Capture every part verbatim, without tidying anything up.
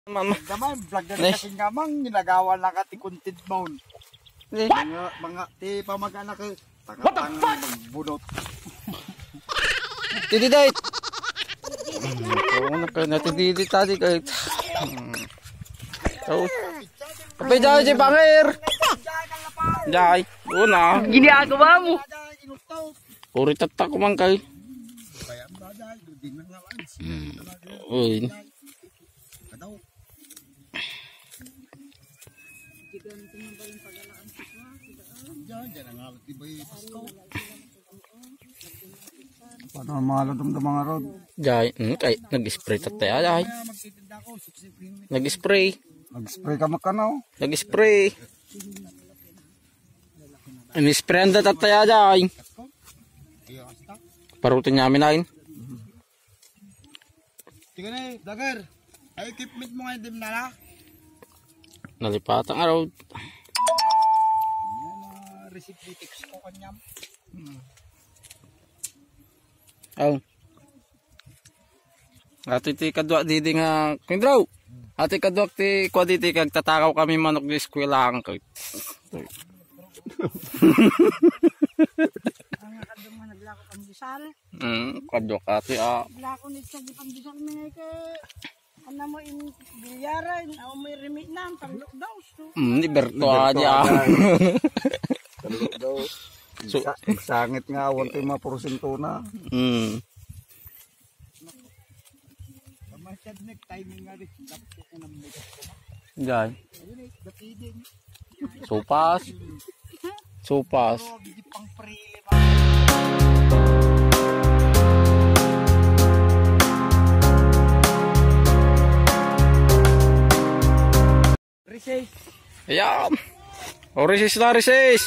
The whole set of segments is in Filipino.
Mama. Gamay, vlog na rin kasing gamang, ginagawa na ka ti content mount. Mga, mga, ti pamag-anak ka, tanga-tanga magbunot. Tididate! Oo, natididit tadi kahit. So, kapay dahil si Pangir! Jai, doon na. Ginagawa mo. Puri tatak ko man kay. Uy. Paano ang mga ladong ng mga rod? Jai, hmm, kay nag-spray tatay ay. Nag-spray. Nag-spray ka makanaw? Nag-spray. Ini-spray ang tatay ay. Parutin niya amin ain. Tiga na eh, Dagar. Ay, equipment mo ngayon din na na. Nalipatang araw. Recipe-tics ko kanyam. Oh. Ati ti kadwa didi nga kindraw. Ati kadwa ti kwa didi kag tatakaw kami manok di eskwelahan kay. Ang kadong nga naglako kang bisal. Hmm, kadwa ati ah. Naglako nit sa gipang bisal mi kay ano mo in bilyara, o may remit na talok daw. Hmm, ni Berto aja. Talok daw. So, sangit nga awan tayo mga porsyento na. Hmm. Masyad nag-timing nga rin. Dapat ko ng makeup ko. Jai. Sopas. Sopas. Bigit pang prili ba? Resis. Ayan. O resis na resis.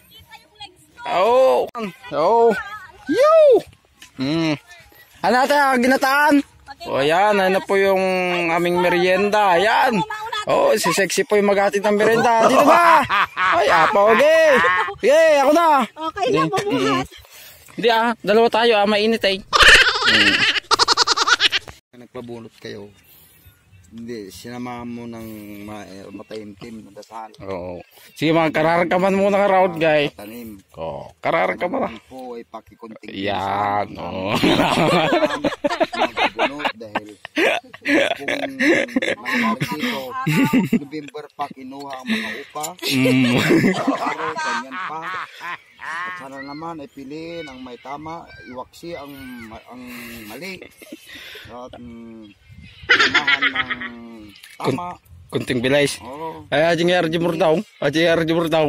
Oh. Oh. Yo. Hmm. Ano natin ginataan? O yan, ano po yung aming merienda. Ayan. Oh, si Sexy po yung maghatid ng merienda. Dito ba? Ay, apa, okay. Okay, ako na. Okay na po buhat. Hindi ah, dalawa tayo ah, mainit eh. Hmm. Nagpabunot kayo. Hindi, sinamahan mo ng matayimtim na dasahan. Oo. Sige mga, kararang ka man muna ka round guy. Tanim. Oo, kararang ka man. Po ay pakikunting. Yan, oo. Magbunot dahil kung nangyari dito, November pa kinuha ang mga upa. Mm. Pero ganyan pa. At sana naman ay piliin ang may tama, iwaksi ang, ang mali. At um, samahan ng tama. Kunting bilays. Oo. Ay, ajing R G Murdaw. Ajing R G Murdaw.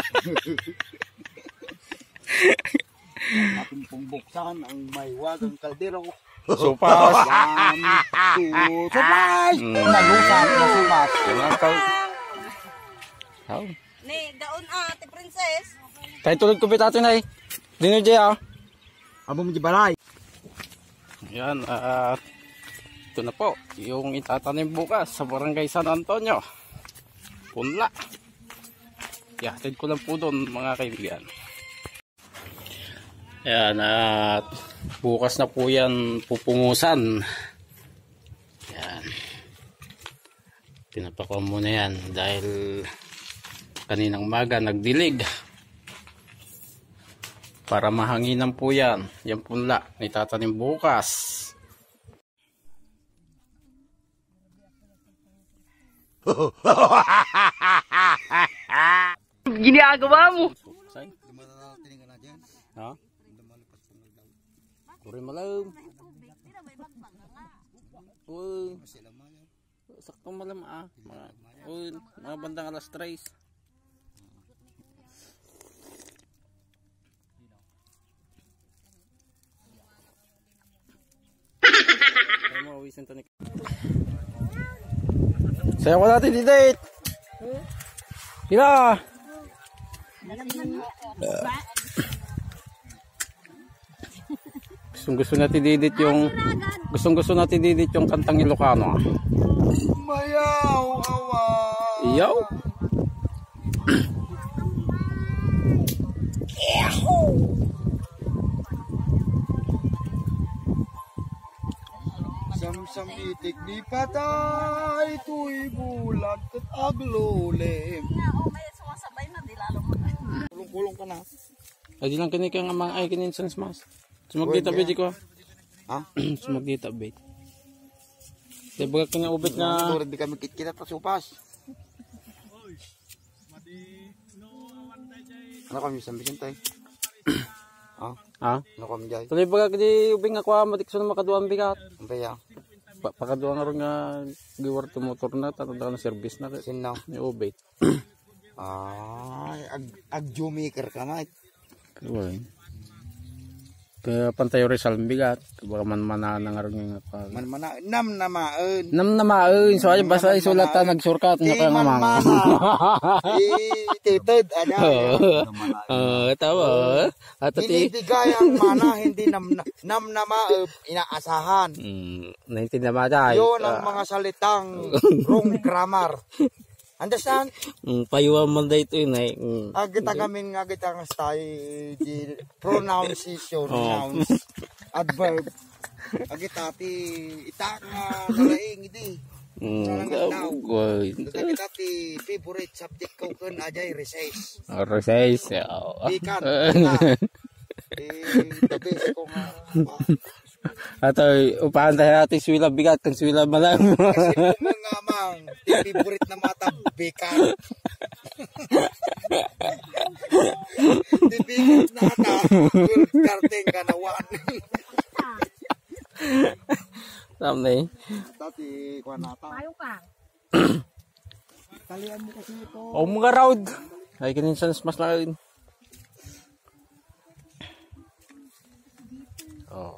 Ating pong buksan ang may wagang kaldero. Supas. Yan. Two. Surprise! Nalusan na supas. Oh. Ni, daon ate princess. Tayo tulog ko bitatin ay. Dino Jay ah. Abo mo di balay. Yan, at uh, ito na po, yung itatanim bukas sa Barangay San Antonio. Punla. Ihatid ko lang po doon mga kaibigan. Yan, at bukas na po yan pupungusan. Yan. Pinapakuha muna yan dahil kaninang umaga nagdilig. Para mahanginan po yan. Yan punla, itatanim bukas. Ginagawa mo. Ha? Kuri malam. Uy. Saktong malam ah. Uy, mga bandang alas tres. Ay mo awisan to ni. Saya ko natin di date. Kila. Gustong gusto natin didit yung gustong gusto natin didit yung kantang Ilocano. Mayaw awa. Iyaw. sa itik di patay, tuy bulag at aglulim. Nga, oh, may sumasabay na, di lalo mo. Kulong-kulong ka na. Ay, di lang kinikang amang ay kininsan mas. Sumagdita bit ko. Ha? Sumagdita bit. Di ba kanya ubit Na, na... di kami kitkita ta supas. Ano kami sa Vicente? Ha? Ha? Ano kami jay? Tuloy ba kadi ubing ako amatik sa makaduang bigat. Ang baya? Pa pakaduang ron nga giwar to motor na tatanda na service na. Sino? Ni ubit. Ay, ag agjumaker ka na. Kuwan. Kaya pantay Rizal bigat. Baka man mana nga ron nga pa. Man mana nam na maen. Nam na maen so ay basta isulatan nagsurkat nga kay mamang. Itited ada. Ah, tawa. At ti binibigay ang mana hindi nam nam na maen inaasahan. Hmm, naintindihan ba tayo? Yun ang mga salitang wrong grammar. Understand? Mm, payuwa man da ito yun ay. Mm. Agita kami nga agita nga style di pronunciation nouns adverb. Agita ti ita nga nalaing idi. Mm, daw. Goy. Agita ti favorite subject ko kun ajay recess. Or says. Ikan. Eh, the best ko nga. Ato upahan tayo natin swila bigat kang swila malam. Kasi kung mga mang ti favorite na mata bikan. Ti favorite na mata karteng kanawan. Samne. Tati kuha nata. Ayaw ka. Talian mo kasi ito. O mga round. Ay kininsan mas na rin. Oh.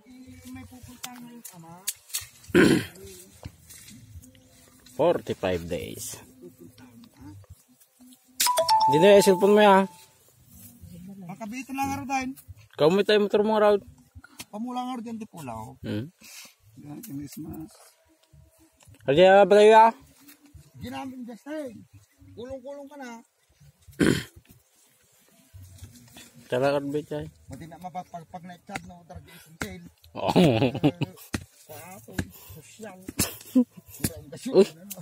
forty-five days. Hindi na yung cellphone mo ya. Makabito lang nga rin. Kau mo tayo motor mo round. Pamulang nga rin di pulaw. Hmm. Yan, Christmas. Kaya ba tayo ya? Ginaming destin. Kulong-kulong ka na. Tara ka ba tayo? Mati na mapapagpag na chat no target isang tail. Oo. Paatoy, sosyal. Uy.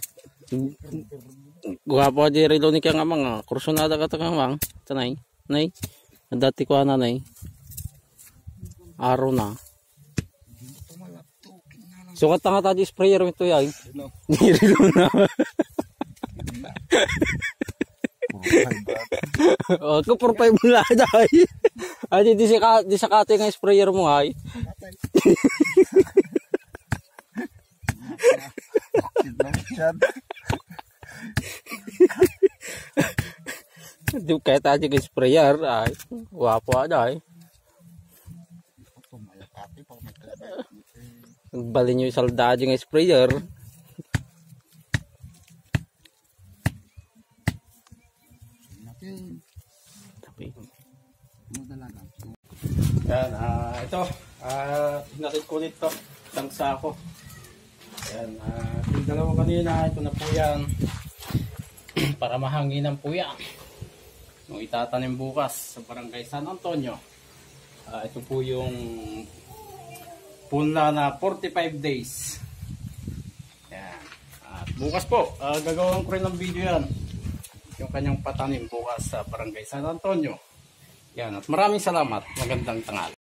Guwapo di relo ni kang amang kursunada ka kang amang. Tanay. Nay. Dati ko ana nay. Araw na. Sukat nga ta di sprayer mo ito yan. Di relo na. Oh, ko por five mula dai. Adi di sa di sa kate nga sprayer mo ay. Di kaya tayo nga sprayer ay. Wapo ada ay. Balin nyo yung saldado nga sprayer. Yan, ah, ito, ah, natin ko nito, isang sako. Yan, ah, yung dalawa kanina, ito na po yan, para mahanginan po yan. Nung itatanim bukas sa Barangay San Antonio, ah, ito po yung punla na forty-five days. Yan, at bukas po, ah, gagawin ko rin ng video yan, yung kanyang patanim bukas sa Barangay San Antonio. Yan, at maraming salamat. Magandang tanghali.